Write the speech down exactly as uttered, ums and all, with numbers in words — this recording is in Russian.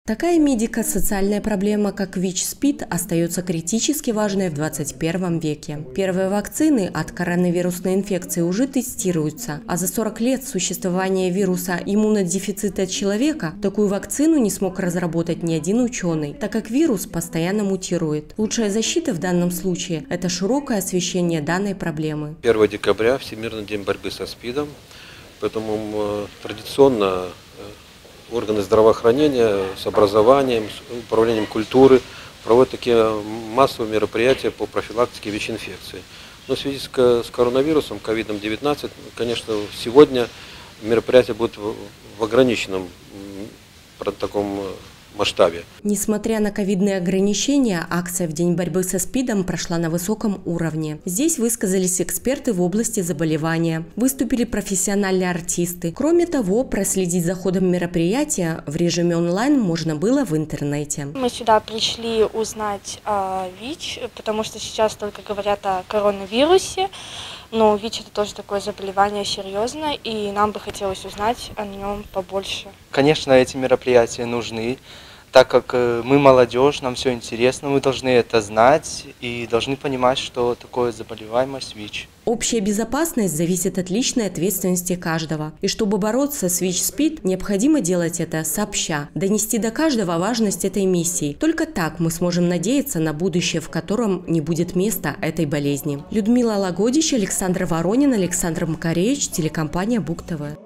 Такая медико-социальная проблема, как ВИЧ-СПИД, остается критически важной в двадцать первом веке. Первые вакцины от коронавирусной инфекции уже тестируются, а за сорок лет существования вируса иммунодефицита человека такую вакцину не смог разработать ни один ученый, так как вирус постоянно мутирует. Лучшая защита в данном случае – это широкое освещение данной проблемы. первого декабря – Всемирный день борьбы со СПИДом, поэтому традиционно органы здравоохранения с образованием, с управлением культуры проводят такие массовые мероприятия по профилактике ВИЧ-инфекции. Но в связи с коронавирусом, ковид девятнадцать, конечно, сегодня мероприятия будут в ограниченном таком масштабе. Несмотря на ковидные ограничения, акция в День борьбы со СПИДом прошла на высоком уровне. Здесь высказались эксперты в области заболевания, выступили профессиональные артисты. Кроме того, проследить за ходом мероприятия в режиме онлайн можно было в интернете. Мы сюда пришли узнать о ВИЧ, потому что сейчас только говорят о коронавирусе. Но ВИЧ – это тоже такое заболевание серьезное, и нам бы хотелось узнать о нем побольше. Конечно, эти мероприятия нужны, так как мы молодежь, нам все интересно, мы должны это знать и должны понимать, что такое заболеваемость ВИЧ. Общая безопасность зависит от личной ответственности каждого. И чтобы бороться с ВИЧ-СПИД, необходимо делать это сообща, донести до каждого важность этой миссии. Только так мы сможем надеяться на будущее, в котором не будет места этой болезни. Людмила Лагодич, Александр Воронин, Александр Макаревич, телекомпания Буг ТВ.